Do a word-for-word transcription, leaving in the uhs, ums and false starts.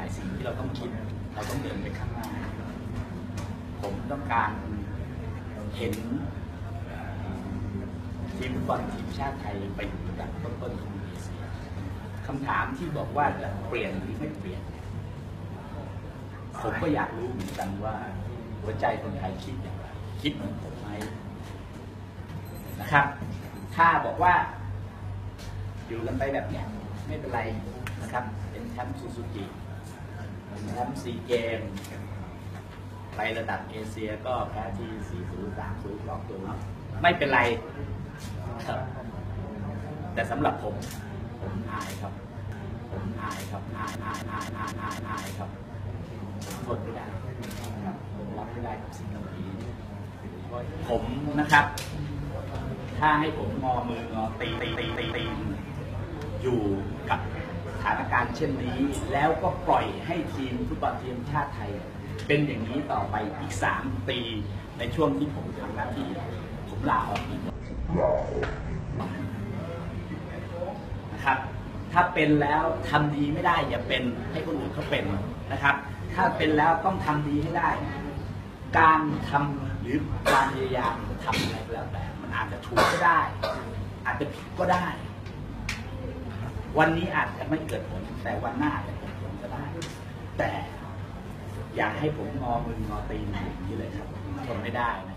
ายสิ่งที่เราต้องคิดเราต้องเดินไปข้างหน้าผมต้องการเห็นทีมฟุตบอลทีมชาติไทยไปอยู่ระดับต้นๆของเอเชียคำถามที่บอกว่าจะเปลี่ยนหรือไม่เปลี่ยนผมก็อยากรู้เหมือนกันว่าหัวใจคนไทยคิดอย่างไรคิดเหมือนผมไหมนะครับถ้าบอกว่าอยู่กันไปแบบเนี้ยไม่เป็นไรนะครับเป็นแชมป์ซูซูกิเป็นแชมป์ซีเกมไประดับเอเชียก็แพ้ที่ สี่ศูนย์ สามศูนย์ รอบตัวไม่เป็นไรครับแต่สำหรับผมผมอายครับผมอายครับอายอายอายอายอายอายครับผมทนไม่ได้ผมรับไม่ได้กับสิ่งเหล่านี้ผมนะครับถ้าให้ผมงอมืองอตีตีตีตีตีอยู่กับสถานการณ์เช่นนี้แล้วก็ปล่อยให้ทีมฟุตบอลทีมชาติไทยเป็นอย่างนี้ต่อไปอีกสามปีในช่วงที่ผมทำหน้าที่ผมลาออกนะครับถ้าเป็นแล้วทำดีไม่ได้อย่าเป็นให้คนอื่นเขาเป็นนะครับถ้าเป็นแล้วต้องทำดีให้ได้การทำหรือการพยายามทำอะไรก็แล้วแต่มันอาจจะถูกก็ได้อาจจะผิดก็ได้วันนี้อาจจะไม่เกิดผลแต่วันหน้าอาจจะเกิดผลก็ได้แต่อย่าให้ผมงอมืองอตีนอย่างนี้เลยครับทนไม่ได้นะ